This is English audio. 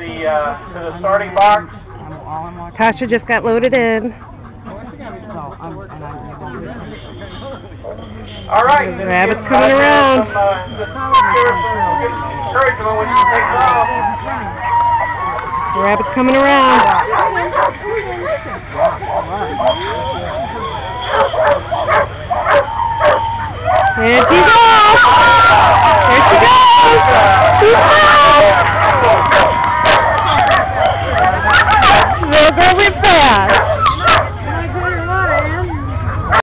the starting box. Tasha just got loaded in. All right. The rabbit's coming around. Encouragement when she takes off. The rabbit's coming around.